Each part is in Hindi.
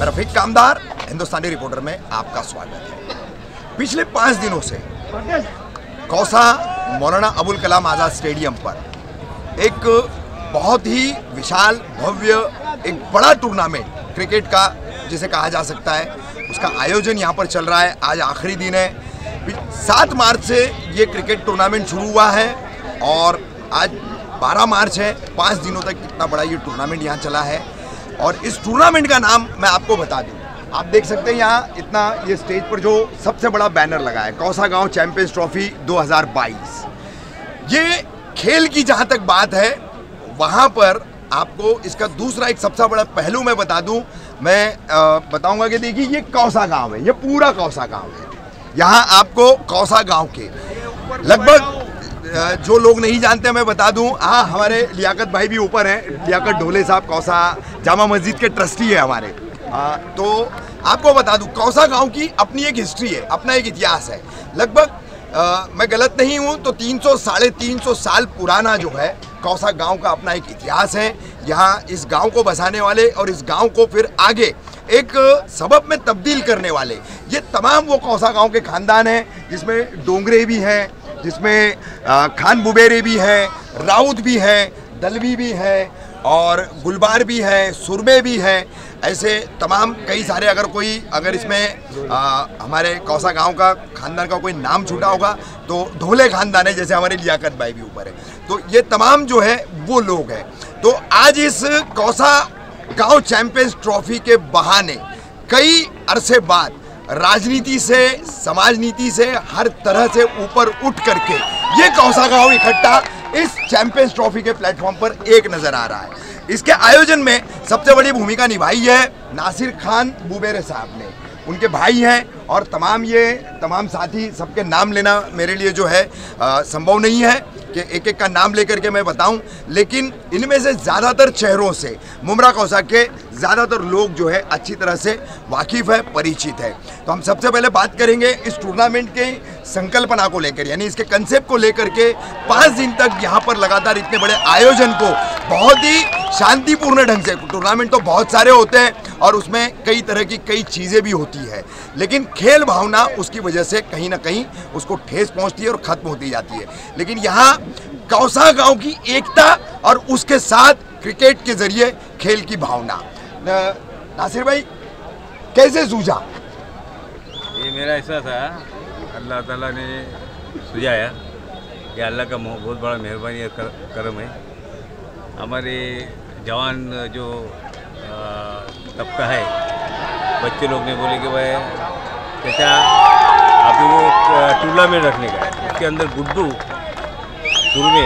रफीक कामदार हिंदुस्तानी रिपोर्टर में आपका स्वागत है। पिछले 5 दिनों से कौसा मौलाना अबुल कलाम आज़ाद स्टेडियम पर एक बहुत ही विशाल भव्य एक बड़ा टूर्नामेंट क्रिकेट का जिसे कहा जा सकता है, उसका आयोजन यहाँ पर चल रहा है। आज आखिरी दिन है। 7 मार्च से ये क्रिकेट टूर्नामेंट शुरू हुआ है और आज 12 मार्च है। 5 दिनों तक इतना बड़ा ये टूर्नामेंट यहाँ चला है और इस टूर्नामेंट का नाम मैं आपको बता दूँ। आप देख सकते हैं यहाँ इतना ये स्टेज पर जो सबसे बड़ा बैनर लगा है, कौसा गांव चैंपियंस ट्रॉफी 2022। ये खेल की जहाँ तक बात है, वहाँ पर आपको इसका दूसरा एक सबसे बड़ा पहलू मैं बता दूँ। मैं बताऊँगा कि देखिए ये कौसा गाँव है, ये पूरा कौसा गाँव है। यहाँ आपको कौसा गाँव के लगभग जो लोग नहीं जानते मैं बता दूं, हाँ हमारे लियाकत भाई भी ऊपर हैं, लियाकत ढोले साहब कौसा जामा मस्जिद के ट्रस्टी है हमारे। तो आपको बता दूं कौसा गांव की अपनी एक हिस्ट्री है, अपना एक इतिहास है। लगभग मैं गलत नहीं हूं तो 300 साढ़े 300 साल पुराना जो है कौसा गांव का अपना एक इतिहास है। यहाँ इस गांव को बसाने वाले और इस गांव को फिर आगे एक सबब में तब्दील करने वाले ये तमाम वो कौसा गांव के खानदान हैं, जिसमें डोंगरे भी हैं, जिसमें खान बुबेरे भी हैं, राउत भी हैं, दलवी भी हैं और गुलबार भी है, सुरमे भी हैं। ऐसे तमाम कई सारे अगर इसमें हमारे कौसा गांव का खानदान का कोई नाम छूटा होगा तो ढोले खानदान है, जैसे हमारे लियाकत भाई भी ऊपर है। तो ये तमाम जो है वो लोग हैं। तो आज इस कौसा गांव चैंपियंस ट्रॉफी के बहाने कई अरसे बाद राजनीति से, समाज नीति से, हर तरह से ऊपर उठ करके ये कौसा गांव इकट्ठा इस चैंपियंस ट्रॉफी के प्लेटफॉर्म पर एक नजर आ रहा है। इसके आयोजन में सबसे बड़ी भूमिका निभाई है नासिर खान बुबेरे साहब ने। उनके भाई हैं और तमाम साथी, सबके नाम लेना मेरे लिए जो है संभव नहीं है कि एक एक का नाम लेकर के मैं बताऊं, लेकिन इनमें से ज़्यादातर चेहरों से मुमरा कौसा के ज़्यादातर लोग जो है अच्छी तरह से वाकिफ़ है, परिचित है। तो हम सबसे पहले बात करेंगे इस टूर्नामेंट के संकल्पना को लेकर, यानी इसके कंसेप्ट को लेकर के। 5 दिन तक यहाँ पर लगातार इतने बड़े आयोजन को बहुत ही शांतिपूर्ण ढंग से, टूर्नामेंट तो बहुत सारे होते हैं और उसमें कई तरह की कई चीज़ें भी होती है, लेकिन खेल भावना उसकी वजह से कहीं ना कहीं उसको ठेस पहुँचती है और ख़त्म होती जाती है। लेकिन यहाँ कौसा गांव की एकता और उसके साथ क्रिकेट के जरिए खेल की भावना। नासिर भाई कैसे सूझा? ये मेरा ऐसा था, अल्लाह ताला ने सुझाया कि अल्लाह का बहुत बड़ा मेहरबानी और करम है। हमारे जवान जो तबका है, बच्चे लोग ने बोले कि भाई चाचा अभी वो टूर्नामेंट रखने का है, उसके अंदर गुड्डू सुरमे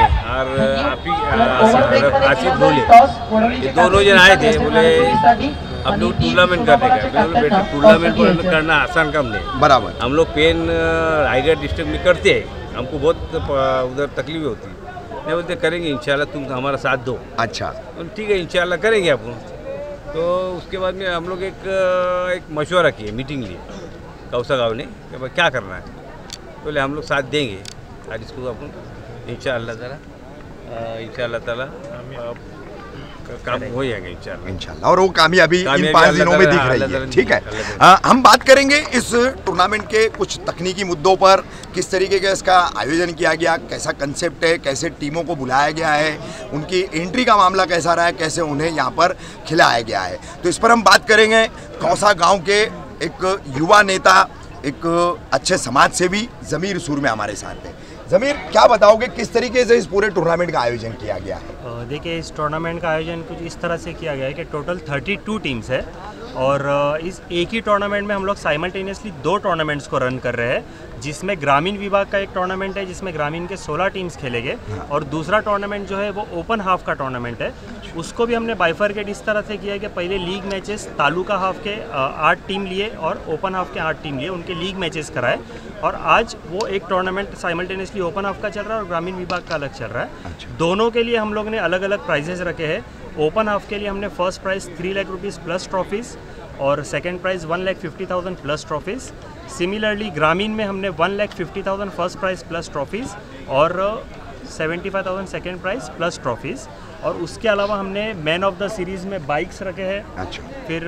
और आसिफ ढोले ये दोनों जन आए थे। बोले अब लोग टूर्नामेंट करने का, बेटा टूर्नामेंट करना आसान काम नहीं, बराबर हम लोग पेन रायगढ़ डिस्ट्रिक्ट में करते हैं, हमको बहुत उधर तकलीफ होती है। नहीं बोलते करेंगे इंशाल्लाह, तुम हमारा साथ दो। अच्छा ठीक है इंशाल्लाह करेंगे अपन। तो उसके बाद में हम लोग एक मशवरा किए, मीटिंग लिए कौसा गाँव ने कि भाई क्या करना है। बोले हम लोग साथ देंगे आज इसको अपन इंशाअल्लाह ताला काम हो जाएगा इंशाअल्लाह, और वो कामयाबी इन 5 दिनों में दिख रही है। ठीक है, हम बात करेंगे इस टूर्नामेंट के कुछ तकनीकी मुद्दों पर, किस तरीके का इसका आयोजन किया गया, कैसा कंसेप्ट है, कैसे टीमों को बुलाया गया है, उनकी एंट्री का मामला कैसा रहा है, कैसे उन्हें यहाँ पर खिलाया गया है। तो इस पर हम बात करेंगे। कौसा गाँव के एक युवा नेता, एक अच्छे समाज सेवी ज़मीर सुरमे हमारे साथ हैं। ज़मीर, क्या बताओगे किस तरीके से इस पूरे टूर्नामेंट का आयोजन किया गया है? देखिए, इस टूर्नामेंट का आयोजन कुछ इस तरह से किया गया है कि टोटल 32 टीम्स है और इस एक ही टूर्नामेंट में हम लोग साइमल्टेनियसली 2 टूर्नामेंट्स को रन कर रहे हैं, जिसमें ग्रामीण विभाग का एक टूर्नामेंट है जिसमें ग्रामीण के 16 टीम्स खेलेंगे और दूसरा टूर्नामेंट जो है वो ओपन हाफ का टूर्नामेंट है। उसको भी हमने बाइफरकेट इस तरह से किया है कि पहले लीग मैचेस तालुका हाफ के 8 टीम लिए और ओपन हाफ के 8 टीम लिए, उनके लीग मैचेस कराए और आज वो एक टूर्नामेंट साइमल्टेनियसली ओपन हाफ का चल रहा है और ग्रामीण विभाग का अलग चल रहा है। दोनों के लिए हम लोग ने अलग अलग प्राइजेस रखे हैं। ओपन हाफ के लिए हमने first prize 3 lakh rupees plus trophies और second prize 1,50,000 plus trophies. Similarly ग्रामीण में हमने 1,50,000 फर्स्ट प्राइज़ प्लस ट्रॉफीज़ और 75,000 सेकेंड प्राइज़ प्लस ट्रॉफीज़। और उसके अलावा हमने मैन ऑफ द सीरीज़ में बाइक्स रखे हैं। अच्छा। फिर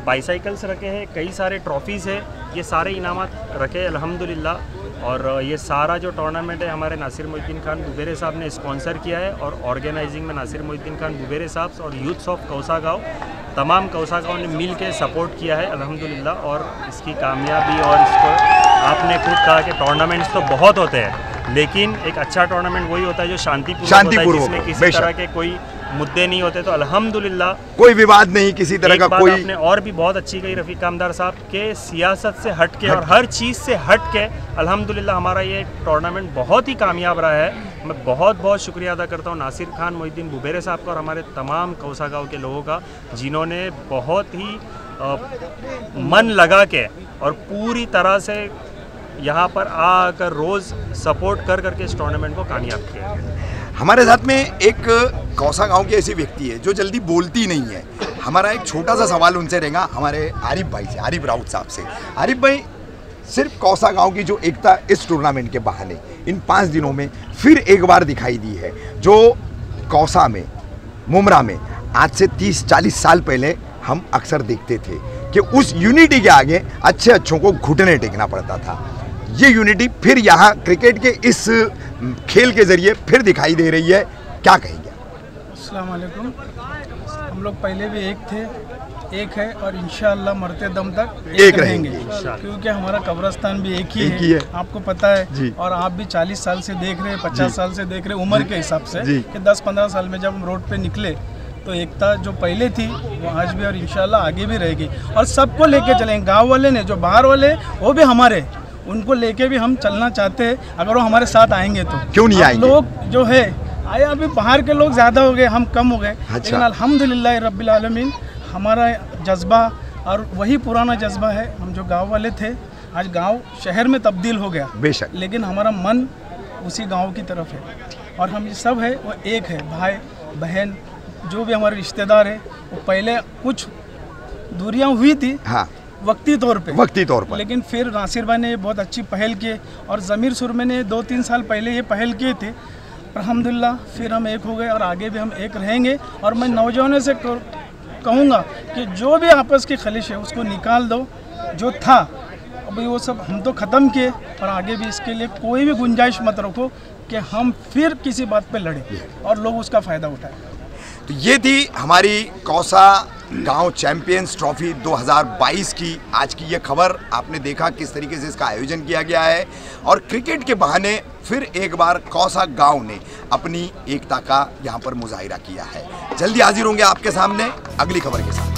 बाईसाइकिल्स रखे हैं, कई सारे ट्रॉफीज़ है, ये सारे इनामात रखे अल्हम्दुलिल्लाह। और ये सारा जो टूर्नामेंट है हमारे नासिर मोहिउद्दीन खान बुबेरे साहब ने स्पॉन्सर किया है, और ऑर्गेनाइजिंग में नासिर मोहिउद्दीन खान बुबेरे साहब और यूथ्स ऑफ कौसागांव, तमाम कौसागांव ने मिल के सपोर्ट किया है अल्हम्दुलिल्लाह। और इसकी कामयाबी, और इसको आपने खुद कहा कि टूर्नामेंट्स तो बहुत होते हैं, लेकिन एक अच्छा टूर्नामेंट वही होता है जो शांतिपूर्वक, जिसमें किसी तरह के कोई मुद्दे नहीं होते। तो अल्हम्दुलिल्लाह कोई विवाद नहीं, किसी तरह का कोई। आपने और भी बहुत अच्छी कही रफ़ीक कामदार साहब के, सियासत से हट के और हर चीज़ से हट के अल्हम्दुलिल्लाह हमारा ये टूर्नामेंट बहुत ही कामयाब रहा है। मैं बहुत बहुत शुक्रिया अदा करता हूँ नासिर खान मोहिउद्दीन बुबेरे साहब का और हमारे तमाम कौसागांव के लोगों का, जिन्होंने बहुत ही मन लगा के और पूरी तरह से यहाँ पर आकर रोज़ सपोर्ट कर करके इस टूर्नामेंट को कामयाब किया। हमारे साथ में एक कौसागांव की ऐसी व्यक्ति है जो जल्दी बोलती नहीं है। हमारा एक छोटा सा सवाल उनसे रहेगा, हमारे आरिफ भाई से, आरिफ राउत साहब से। आरिफ भाई, सिर्फ कौसागांव की जो एकता इस टूर्नामेंट के बहाने इन 5 दिनों में फिर एक बार दिखाई दी है, जो कौसा में, मुमरा में आज से 30-40 साल पहले हम अक्सर देखते थे कि उस यूनिटी के आगे अच्छे अच्छों को घुटने टेकना पड़ता था। ये यूनिटी फिर यहाँ क्रिकेट के इस खेल के जरिए फिर दिखाई दे रही है, क्या कहेंगे? अस्सलाम वालेकुम। हम लोग पहले भी एक थे, एक है, और इंशाअल्लाह मरते दम तक एक रहेंगे, क्योंकि हमारा कब्रिस्तान भी एक ही है, आपको पता है जी। और आप भी 40 साल से देख रहे हैं, 50 साल से देख रहे हैं, उम्र के हिसाब से कि 10-15 साल में जब हम रोड पे निकले तो एकता जो पहले थी वो आज भी और इंशाअल्लाह आगे भी रहेगी। और सबको लेके चलेंगे, गाँव वाले ने, जो बाहर वाले वो भी हमारे, उनको लेके भी हम चलना चाहते हैं। अगर वो हमारे साथ आएंगे तो क्यों नहीं आएंगे? लोग जो है आए, अभी बाहर के लोग ज़्यादा हो गए, हम कम हो गए। अच्छा। लेकिन अल्हम्दुलिल्लाह रब्बिल आलमीन हमारा जज्बा और वही पुराना जज्बा है। हम जो गांव वाले थे, आज गांव शहर में तब्दील हो गया बेशक, लेकिन हमारा मन उसी गांव की तरफ है। और हम ये सब है वो एक है, भाई बहन जो भी हमारे रिश्तेदार है। वो पहले कुछ दूरियाँ हुई थी, हाँ, वक्ती तौर पे, लेकिन फिर नासिर भाई ने बहुत अच्छी पहल की, और ज़मीर सुरमे ने 2-3 साल पहले ये पहल की थी। अल्हम्दुलिल्लाह फिर हम एक हो गए और आगे भी हम एक रहेंगे। और मैं नौजवानों से कहूँगा कि जो भी आपस की खलिश है उसको निकाल दो, जो था अभी वो सब हम तो ख़त्म किए, और आगे भी इसके लिए कोई भी गुंजाइश मत रखो कि हम फिर किसी बात पे लड़ें और लोग उसका फ़ायदा उठाएं। तो ये थी हमारी कौसा गांव चैंपियंस ट्रॉफी 2022 की आज की ये खबर। आपने देखा किस तरीके से इसका आयोजन किया गया है, और क्रिकेट के बहाने फिर एक बार कौसा गांव ने अपनी एकता का यहाँ पर मुजाहिरा किया है। जल्दी हाजिर होंगे आपके सामने अगली खबर के साथ।